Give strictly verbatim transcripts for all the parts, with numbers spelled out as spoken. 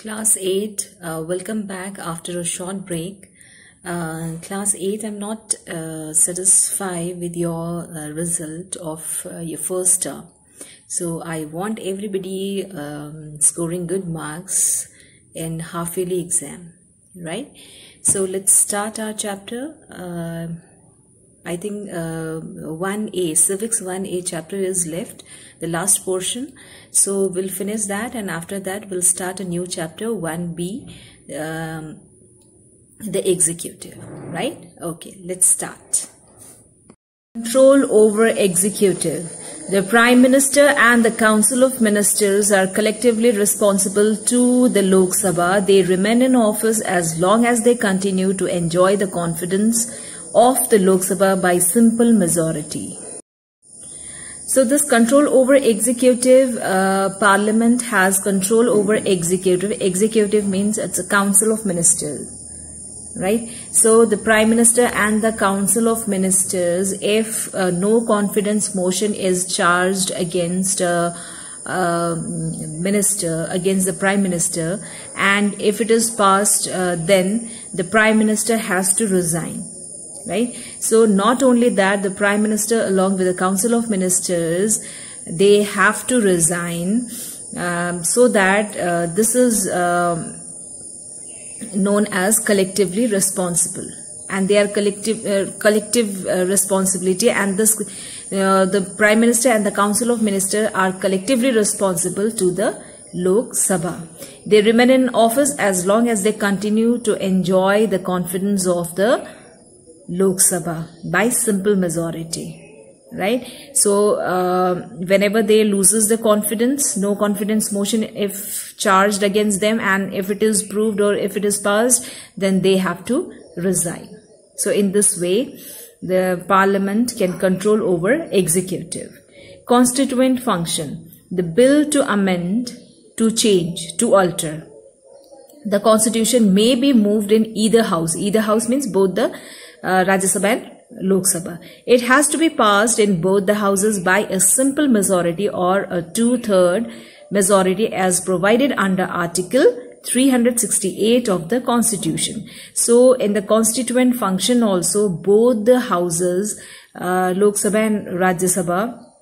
Class eight, uh, welcome back after a short break. Uh, class eight, I'm not uh, satisfied with your uh, result of uh, your first term. So I want everybody um, scoring good marks in half yearly exam, right? So let's start our chapter. Uh, I think uh, one A, Civics one A chapter is left, the last portion. So we'll finish that, and after that we'll start a new chapter, one B, um, the executive, right? Okay, let's start. Control over executive. The Prime Minister and the Council of Ministers are collectively responsible to the Lok Sabha. They remain in office as long as they continue to enjoy the confidence of the Lok Sabha by simple majority. So this control over executive, uh, Parliament has control over executive. Executive means it's a Council of Ministers, right? So the Prime Minister and the Council of Ministers, if uh, no confidence motion is charged against a uh, minister, against the Prime Minister, and if it is passed, uh, then the Prime Minister has to resign. Right. So not only that, the Prime Minister along with the Council of Ministers, they have to resign, um, so that uh, this is um, known as collectively responsible, and they are collective uh, collective uh, responsibility, and this uh, the Prime Minister and the Council of Ministers are collectively responsible to the Lok Sabha. They remain in office as long as they continue to enjoy the confidence of the Lok Sabha by simple majority, right? So uh, whenever they loses the confidence, no confidence motion if charged against them, and if it is proved or if it is passed, then they have to resign. So in this way, the Parliament can control over executive. Constituent function. The bill to amend, to change, to alter the constitution may be moved in either house. Either house means both the Uh, Rajya Sabha and Lok Sabha. It has to be passed in both the houses by a simple majority or a two-third majority as provided under Article three hundred sixty-eight of the Constitution. So in the constituent function also, both the houses, uh, Lok Sabha and Rajya Sabha,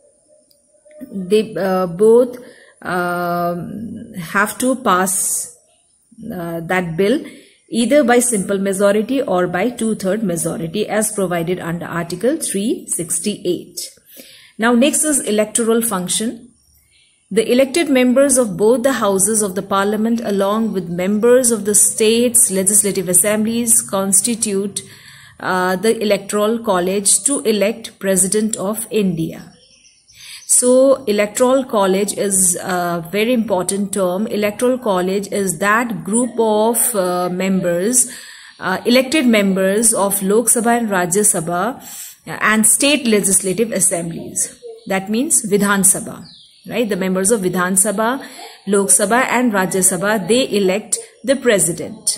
they uh, both uh, have to pass uh, that bill either by simple majority or by two-third majority as provided under Article three sixty-eight. Now next is electoral function. The elected members of both the houses of the Parliament along with members of the states' legislative assemblies constitute uh, the Electoral College to elect President of India. So Electoral College is a very important term. Electoral College is that group of uh, members, uh, elected members of Lok Sabha and Rajya Sabha and state legislative assemblies. That means Vidhan Sabha, right? The members of Vidhan Sabha, Lok Sabha and Rajya Sabha, they elect the president.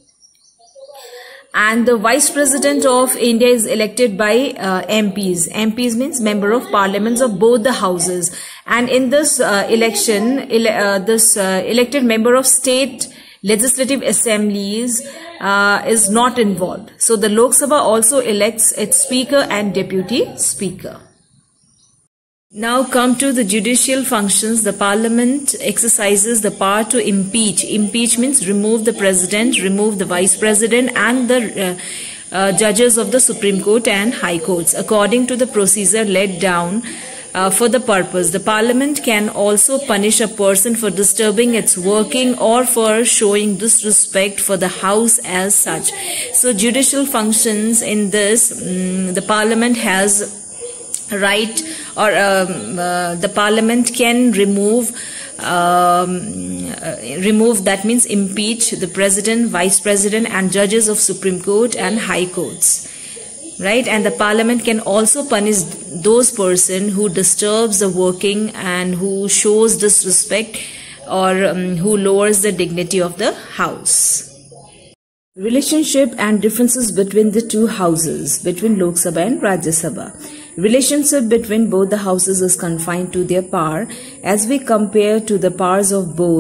And the Vice President of India is elected by uh, M Ps. M Ps means Member of Parliaments of both the houses. And in this uh, election, ele uh, this uh, elected member of state legislative assemblies uh, is not involved. So the Lok Sabha also elects its Speaker and Deputy Speaker. Now come to the judicial functions. The Parliament exercises the power to impeach. Impeach means remove the President, remove the Vice President and the uh, uh, judges of the Supreme Court and High Courts according to the procedure laid down uh, for the purpose. The Parliament can also punish a person for disturbing its working or for showing disrespect for the House as such. So judicial functions in this, um, the Parliament has right, or um, uh, the Parliament can remove um, uh, remove that means impeach the President, Vice President and judges of Supreme Court and High Courts, right? And the Parliament can also punish those person who disturbs the working and who shows disrespect or um, who lowers the dignity of the House. Relationship and differences between the two houses, between Lok Sabha and Rajya Sabha. Relationship between both the houses is confined to their power. As we compare to the powers of both,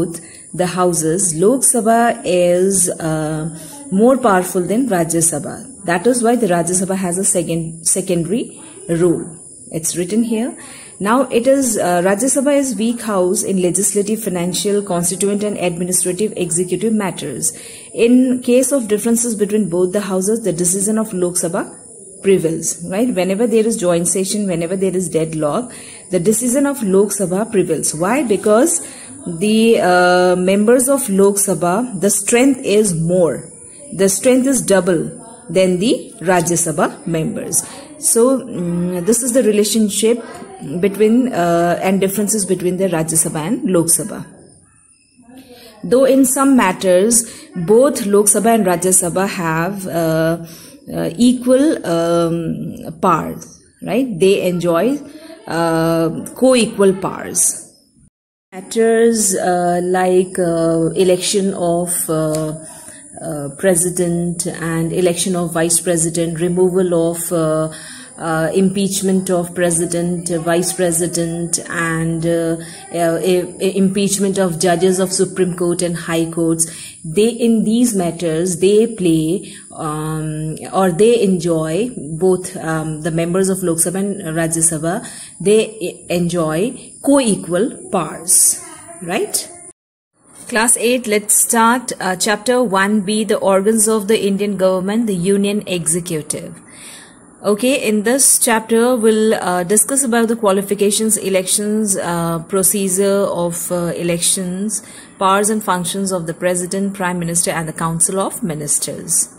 the houses, Lok Sabha is uh, more powerful than Rajya Sabha. That is why the Rajya Sabha has a second secondary role. It's written here. Now it is uh, Rajya Sabha is weak house in legislative, financial, constituent and administrative executive matters. In case of differences between both the houses, the decision of Lok Sabha prevails, right? Whenever there is joint session, whenever there is deadlock, the decision of Lok Sabha prevails. Why? Because the uh, members of Lok Sabha, the strength is more. The strength is double than the Rajya Sabha members. So um, this is the relationship between uh, and differences between the Rajya Sabha and Lok Sabha. Though in some matters, both Lok Sabha and Rajya Sabha have uh, uh, equal um, powers, right? They enjoy uh, co-equal powers. Matters uh, like uh, election of uh, uh, president and election of vice president, removal of uh, uh, impeachment of president, uh, vice president, and uh, uh, impeachment of judges of Supreme Court and High Courts. They, in these matters, they play um, or they enjoy, both um, the members of Lok Sabha and Rajya Sabha, they enjoy co-equal powers, right? Class eight, let's start uh, chapter one B, the organs of the Indian government, the Union Executive. Okay, in this chapter, we'll uh, discuss about the qualifications, elections, uh, procedure of uh, elections, powers and functions of the President, Prime Minister and the Council of Ministers.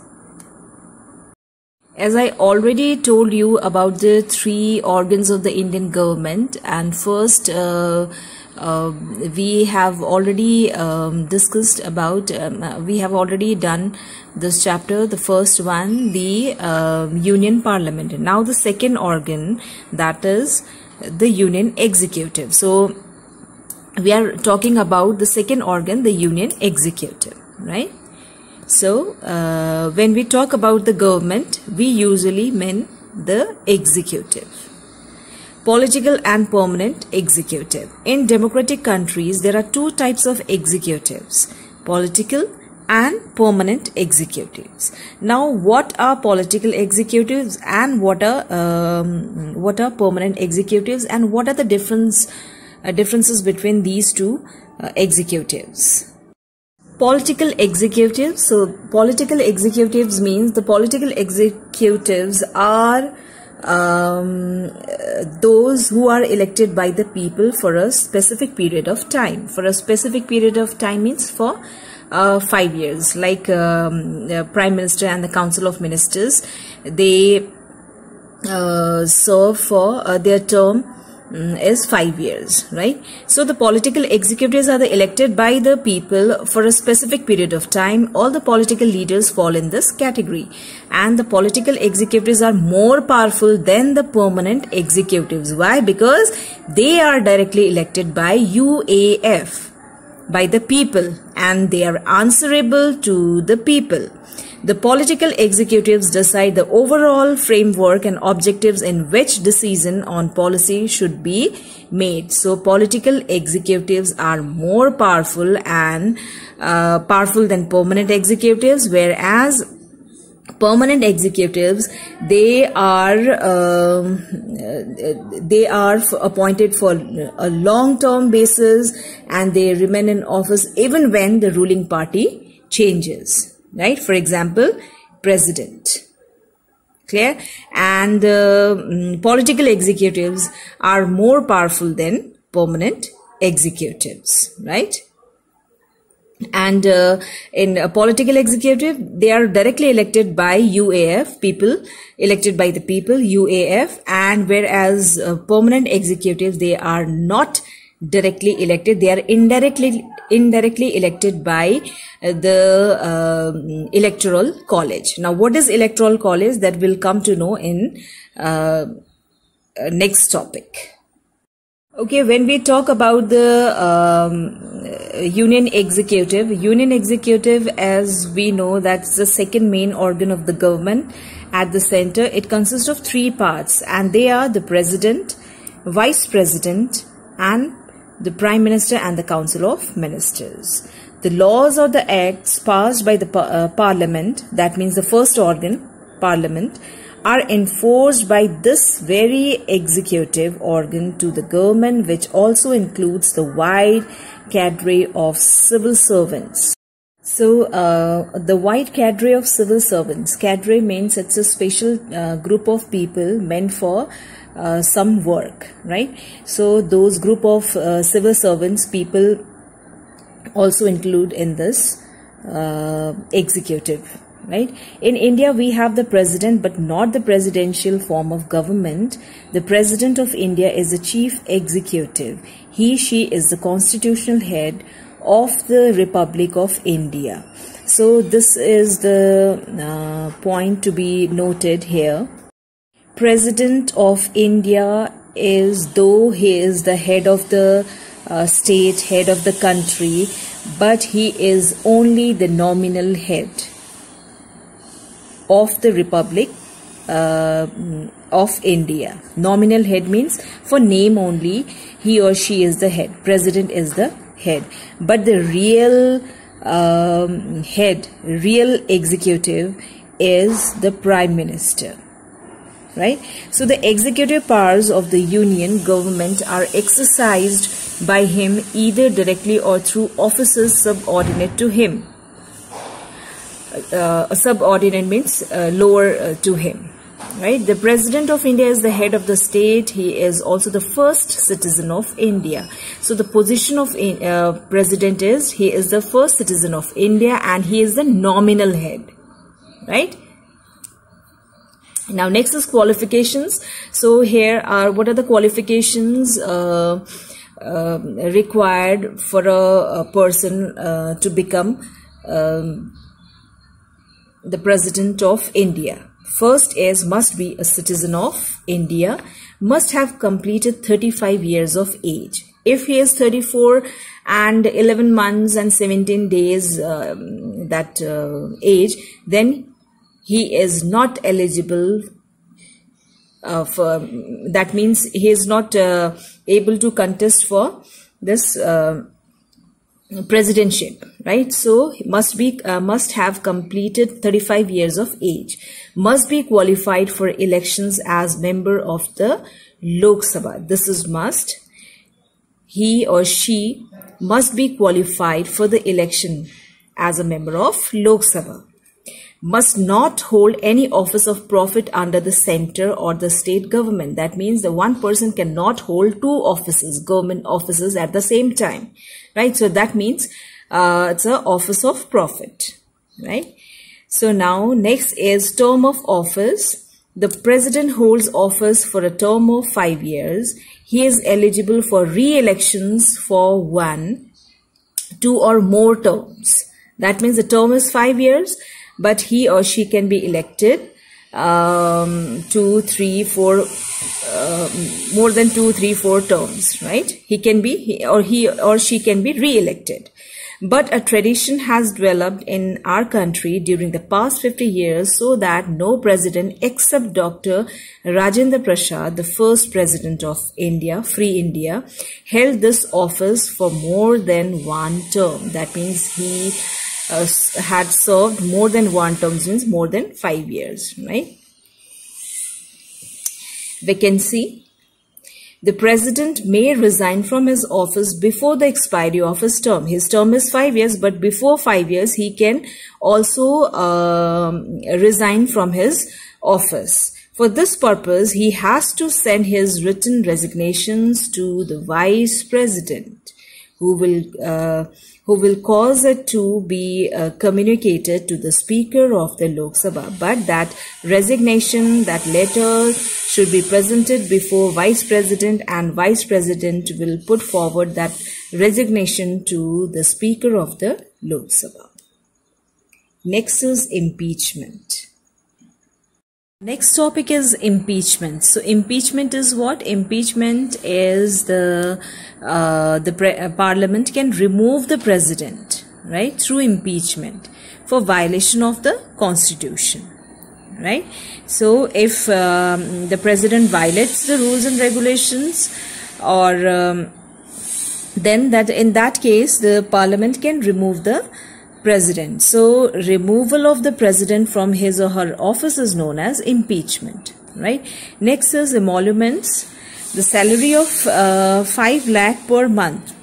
As I already told you about the three organs of the Indian government, and first uh, uh, we have already um, discussed about, um, we have already done this chapter, the first one, the uh, Union Parliament. Now the second organ, that is the Union Executive. So we are talking about the second organ, the Union Executive, right? So uh, when we talk about the government, we usually mean the executive. Political and permanent executive. In democratic countries, there are two types of executives, political and permanent executives. Now, what are political executives and what are um, what are permanent executives, and what are the difference uh, differences between these two uh, executives? Political executives. So, political executives means the political executives are um, those who are elected by the people for a specific period of time. For a specific period of time means for Uh, five years, like um, the Prime Minister and the Council of Ministers, they uh, serve for uh, their term um, is five years, right? So the political executives are the elected by the people for a specific period of time. All the political leaders fall in this category, and the political executives are more powerful than the permanent executives. Why? Because they are directly elected by U A F, by the people, and they are answerable to the people. The political executives decide the overall framework and objectives in which decision on policy should be made. So political executives are more powerful and uh, powerful than permanent executives, whereas permanent executives, they are um, they are appointed for a long-term basis, and they remain in office even when the ruling party changes, right? For example, president. Clear? And uh, political executives are more powerful than permanent executives, right? And uh, in a political executive, they are directly elected by U A F, people elected by the people, U A F, and whereas uh, permanent executives, they are not directly elected, they are indirectly indirectly elected by uh, the uh, electoral college. Now, what is electoral college? That will come to know in uh, uh, next topic. Okay, when we talk about the um, Union Executive, Union Executive, as we know, that's the second main organ of the government at the center. It consists of three parts, and they are the President, Vice President, and the Prime Minister and the Council of Ministers. The laws or the acts passed by the par uh, Parliament, that means the first organ, Parliament, are enforced by this very executive organ to the government, which also includes the wide cadre of civil servants. So, uh, the wide cadre of civil servants, cadre means it's a special uh, group of people meant for uh, some work, right? So, those group of uh, civil servants, people also include in this uh, executive. Right? In India, we have the president, but not the presidential form of government. The president of India is the chief executive. He, she is the constitutional head of the Republic of India. So this is the uh, point to be noted here. President of India is, though he is the head of the uh, state, head of the country, but he is only the nominal head of the Republic uh, of India. Nominal head means for name only, he or she is the head. President is the head. But the real um, head, real executive is the Prime Minister. Right? So the executive powers of the Union government are exercised by him either directly or through officers subordinate to him. Uh, a subordinate means uh, lower uh, to him, right? The President of India is the head of the state. He is also the first citizen of India. So the position of uh, President is, he is the first citizen of India and he is the nominal head, right? Now next is qualifications. So here are, what are the qualifications uh, uh, required for a, a person uh, to become um, the President of India. First is, must be a citizen of India, must have completed thirty-five years of age. If he is thirty-four and eleven months and seventeen days um, that uh, age, then he is not eligible uh, for, that means he is not uh, able to contest for this uh, presidentship, right? So must be uh, must have completed thirty-five years of age, must be qualified for elections as member of the Lok Sabha. This is must. He or she must be qualified for the election as a member of Lok Sabha. Must not hold any office of profit under the center or the state government. That means the one person cannot hold two offices, government offices at the same time, right? So that means uh, it's an office of profit, right? So now next is term of office. The president holds office for a term of five years. He is eligible for re-elections for one, two or more terms. That means the term is five years. But he or she can be elected um, two, three, four, uh, more than two, three, four terms, right? He can be, he, or he or she can be re-elected. But a tradition has developed in our country during the past fifty years so that no president except Doctor Rajendra Prasad, the first president of India, Free India, held this office for more than one term. That means he Uh, had served more than one term, means more than five years, right? Vacancy. The president may resign from his office before the expiry of his term. His term is five years, but before five years, he can also um, resign from his office. For this purpose, he has to send his written resignations to the vice president, who will uh, who will cause it to be uh, communicated to the Speaker of the Lok Sabha. But that resignation, that letter should be presented before Vice President, and Vice President will put forward that resignation to the Speaker of the Lok Sabha. Next is impeachment. Next topic is impeachment. So impeachment is what? Impeachment is the uh, the pre uh, Parliament can remove the president, right, through impeachment for violation of the Constitution, right? So if um, the president violates the rules and regulations, or um, then that in that case the parliament can remove the president. So removal of the president from his or her office is known as impeachment, right? Next is emoluments. The salary of uh, five lakh per month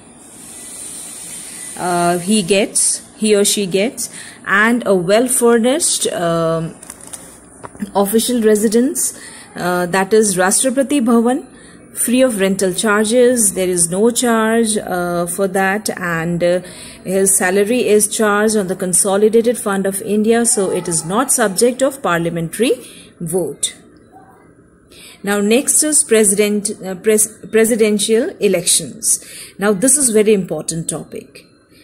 uh, he gets, he or she gets, and a well furnished uh, official residence, uh, that is Rashtrapati Bhavan, free of rental charges. There is no charge uh, for that, and uh, his salary is charged on the Consolidated Fund of India, so it is not subject of parliamentary vote. Now next is president uh, pres presidential elections. Now this is very important topic.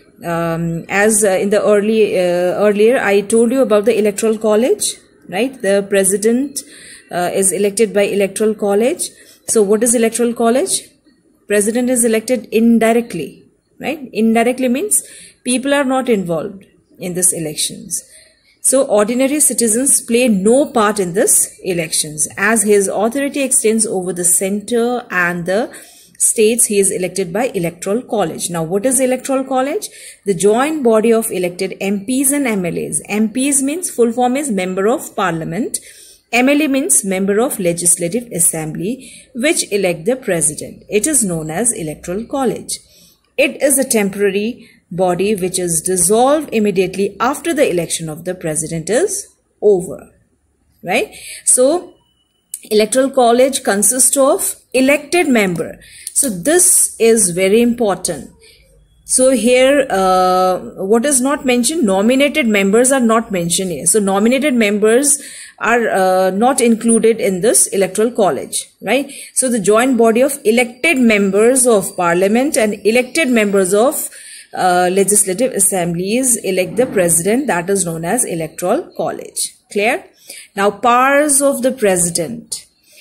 Um, as uh, in the early uh, earlier I told you about the electoral college, right? The president uh, is elected by electoral college. So what is electoral college? President is elected indirectly, right? Indirectly means people are not involved in this elections. So ordinary citizens play no part in this elections, as his authority extends over the center and the states. He is elected by electoral college. Now what is electoral college? The joint body of elected M Ps and M L As. M Ps means full form is member of parliament. M L A means member of Legislative Assembly, which elect the president. It is known as electoral college. It is a temporary body which is dissolved immediately after the election of the president is over, right? So electoral college consists of elected member. So this is very important. So here uh, what is not mentioned, nominated members are not mentioned here. So nominated members are uh, not included in this electoral college, right? So the joint body of elected members of parliament and elected members of uh, legislative assemblies elect the president, that is known as electoral college. Clear? Now powers of the president.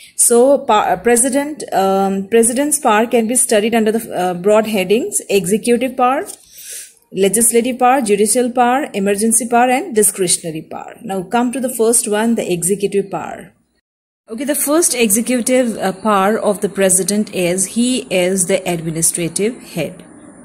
So president um, president's power can be studied under the uh, broad headings: executive power, legislative power, judicial power, emergency power, and discretionary power. Now come to the first one, the executive power. Okay, the first executive uh, power of the president is he is the administrative head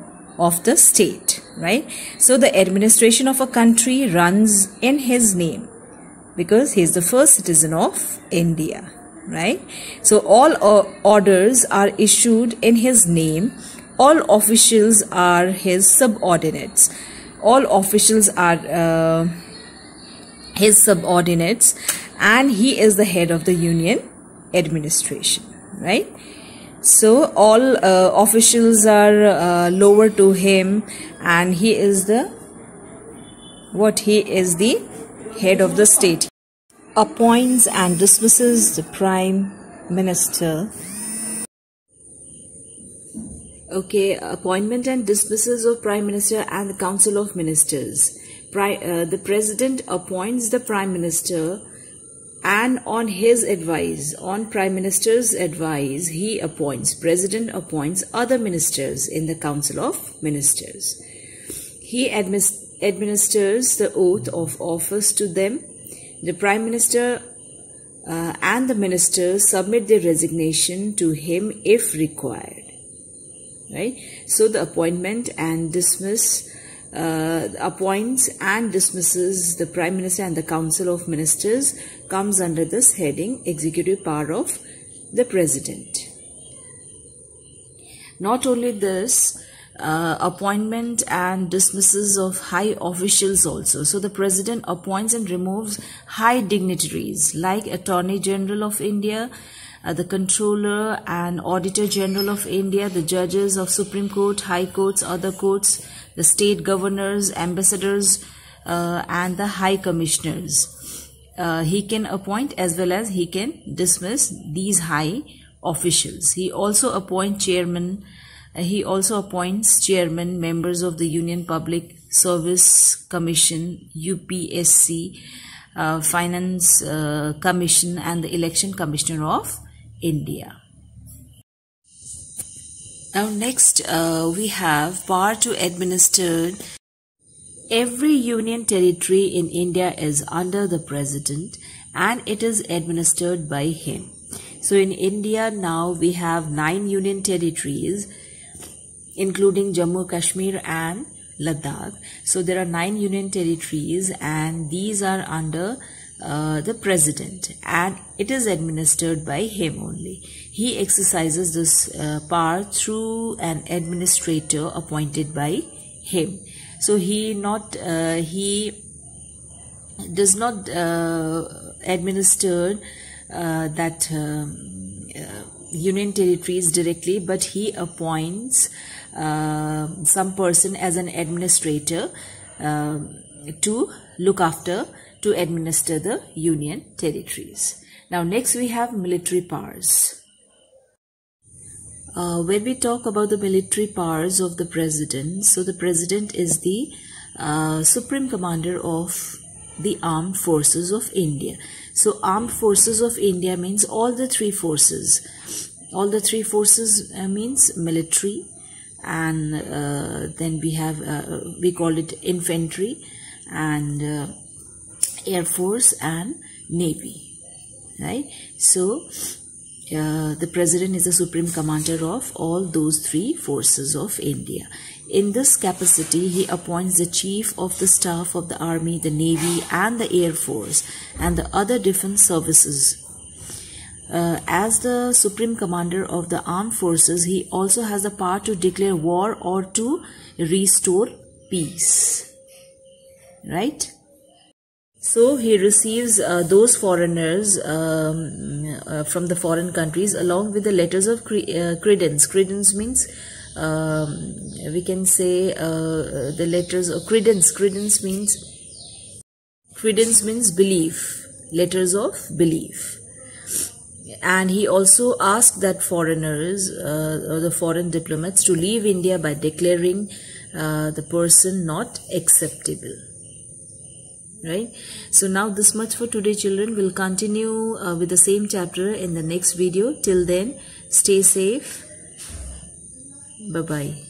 of the state, right? So the administration of a country runs in his name because he is the first citizen of India, right? So all uh, orders are issued in his name. All officials are his subordinates. All officials are uh, his subordinates, and he is the head of the union administration, right? So all uh, officials are uh, lower to him, and he is the what? He is the head of the state. Appoints and dismisses the prime minister. Okay, appointment and dismissals of prime minister and the council of ministers. Pri uh, the president appoints the prime minister, and on his advice, on prime minister's advice, he appoints, president appoints other ministers in the council of ministers. He admis administers the oath of office to them. The prime minister uh, and the ministers submit their resignation to him if required. Right? So the appointment and dismiss, uh, appoints and dismisses the Prime Minister and the Council of Ministers comes under this heading, executive power of the President. Not only this, uh, appointment and dismisses of high officials also. So the President appoints and removes high dignitaries like Attorney General of India, Uh, the Controller and Auditor General of India, the judges of Supreme Court, High Courts, other courts, the state governors, ambassadors, uh, and the High Commissioners. Uh, he can appoint as well as he can dismiss these high officials. He also appoints chairman. Uh, he also appoints chairman, members of the Union Public Service Commission, U P S C, uh, Finance uh, Commission, and the Election Commissioner of India. Now next uh, we have power to administer. Every union territory in India is under the president and it is administered by him. So in India now we have nine union territories including Jammu, Kashmir and Ladakh. So there are nine union territories, and these are under uh, the president, and it is administered by him only. He exercises this uh, power through an administrator appointed by him. So he not uh, he does not uh, administer uh, that um, uh, union territories directly, but he appoints uh, some person as an administrator uh, to look after, to administer the union territories. Now next we have military powers. Uh, when we talk about the military powers of the president, so the president is the uh, supreme commander of the armed forces of India. So armed forces of India means all the three forces. All the three forces uh, means military, and uh, then we have, uh, we call it infantry, and uh, air force and navy, right? So uh, the president is the supreme commander of all those three forces of India. In this capacity, he appoints the chief of the staff of the army, the navy and the air force and the other defense services. Uh, as the supreme commander of the armed forces, he also has the power to declare war or to restore peace, right? So he receives uh, those foreigners um, uh, from the foreign countries along with the letters of cre uh, credence. Credence means um, we can say uh, the letters of credence. Credence means credence means belief. Letters of belief. And he also asked that foreigners uh, or the foreign diplomats to leave India by declaring uh, the person not acceptable. Right? So now this much for today, children. We'll continue uh, with the same chapter in the next video. Till then, stay safe. Bye-bye.